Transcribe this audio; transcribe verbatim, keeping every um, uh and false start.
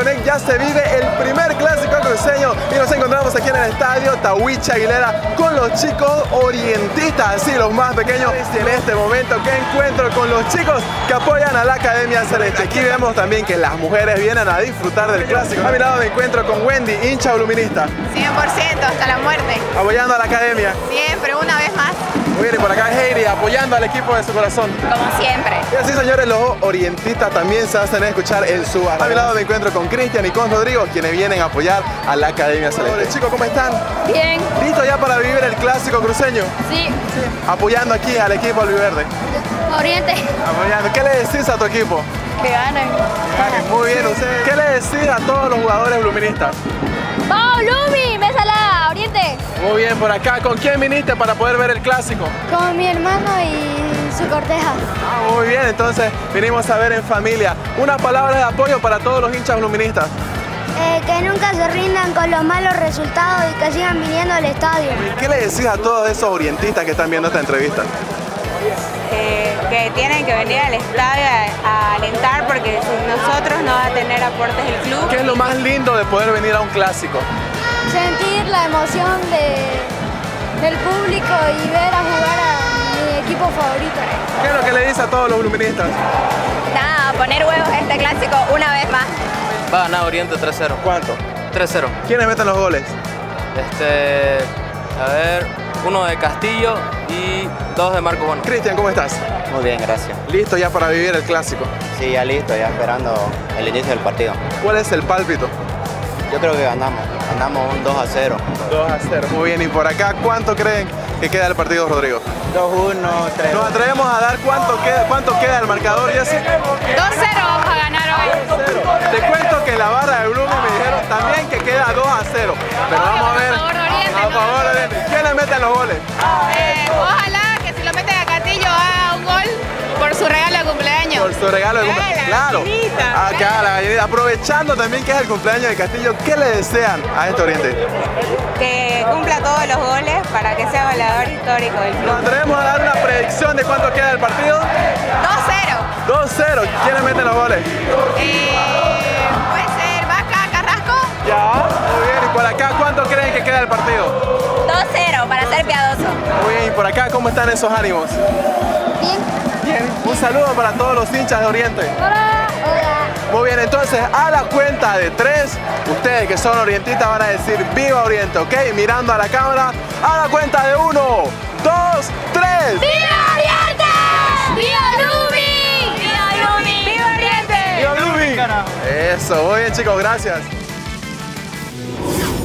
Connect ya se vive el primer clásico cruceño y nos encontramos aquí en el estadio Tahuichi Aguilera con los chicos orientistas, así los más pequeños. Y en este momento que encuentro con los chicos que apoyan a la Academia Celeste. Aquí vemos también que las mujeres vienen a disfrutar del clásico. A mi lado me encuentro con Wendy, hincha bluminista. cien por ciento, hasta la muerte. Apoyando a la Academia. Siempre, una vez más. Muy bien, y por acá Heidi apoyando al equipo de su corazón. Como siempre. Y así, señores, los orientistas también se hacen escuchar en su barrio. A mi lado me encuentro con Cristian y con Rodrigo, quienes vienen a apoyar a la Academia Celeste. Hola, chicos, ¿cómo están? Bien. ¿Listos ya para vivir el clásico cruceño? Sí. Apoyando aquí al equipo albiverde. Oriente. Apoyando. ¿Qué le decís a tu equipo? Que ganen. Muy bien, ustedes. ¿Qué le decís a todos los jugadores bluministas? ¡Oh, Lumi! ¡Bésala, Oriente! Muy bien, por acá. ¿Con quién viniste para poder ver el clásico? Con mi hermano y su corteja. Ah, muy bien, entonces vinimos a ver en familia. Unas palabras de apoyo para todos los hinchas bluministas. Eh, que nunca se rindan con los malos resultados y que sigan viniendo al estadio. ¿Qué le decís a todos esos orientistas que están viendo esta entrevista? Eh, que tienen que venir al estadio a, a alentar porque sin nosotros no va a tener aportes el club. ¿Qué es lo más lindo de poder venir a un clásico? Sentir la emoción de, del público y ver a jugar a mi equipo favorito. ¿Qué es lo que le dice a todos los bluministas? Nada, poner huevos a este clásico una vez más. Va a ganar Oriente tres cero. ¿Cuánto? tres cero. ¿Quiénes meten los goles? Este, a ver, uno de Castillo y dos de Marco Bono. Cristian, ¿cómo estás? Muy bien, gracias. ¿Listo ya para vivir el clásico? Sí, ya listo, ya esperando el inicio del partido. ¿Cuál es el pálpito? Yo creo que ganamos, ganamos un dos a cero. dos a cero. Muy bien, y por acá, ¿cuánto creen que queda el partido, Rodrigo? dos uno, tres dos. Nos atrevemos a dar cuánto queda, cuánto queda el marcador, Jessy. dos cero vamos a ganar hoy. Te cuento que en la barra de Blooming me dijeron también que queda dos a cero. Pero vamos a ver. A favor de Oriente, A ¿no? favor de Oriente. ¿Quiénes meten los goles? Eh, ojalá que si lo meten a Castillo haga un gol por su regalo de cumpleaños. Por su regalo de cumpleaños. la Claro. gallinita, Acá claro. la gallinita. Aprovechando también que es el cumpleaños de Castillo, ¿qué le desean a este Oriente? Que cumpla todos los goles para que sea goleador histórico del Nos club. atrevemos a dar una predicción de cuánto queda el partido. dos cero. dos cero. ¿Quiénes meten los goles? Eh, puede ser Vaca, Carrasco. Ya. Muy bien. ¿Y por acá cuánto creen que queda el partido? dos cero para ser piadoso. Muy bien. ¿Y por acá cómo están esos ánimos? Bien. Bien. Un saludo para todos los hinchas de Oriente. Hola. Hola. Muy bien, entonces a la cuenta de tres, ustedes que son orientistas van a decir ¡Viva Oriente! ¿Ok? Mirando a la cámara, a la cuenta de uno, dos, tres. ¡Viva Oriente! ¡Viva Lumi! ¡Viva Lumi! ¡Viva Oriente! ¡Viva Blooming! Eso, muy bien chicos, gracias.